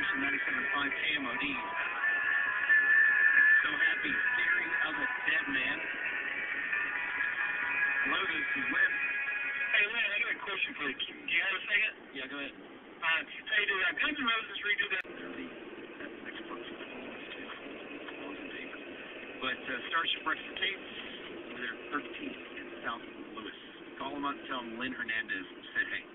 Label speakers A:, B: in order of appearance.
A: station 97.5 KMOD. So happy, theory of a dead man. Hello, this is Lynn.
B: Hey, Lynn, I got a question for you. Do you have a second?
A: Yeah, go ahead.
B: Hey, did Guns N' Roses redo that?
A: That's next month's tape. But Starship Resuscitates over there 13th in South Louis. Call them up and tell them Lynn Hernandez said hey.